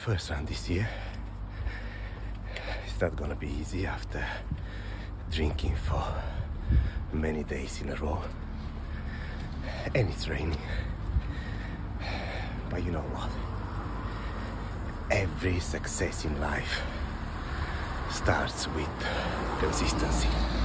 First round this year. It's not gonna be easy after drinking for many days in a row. And it's raining. But you know what? Every success in life starts with consistency.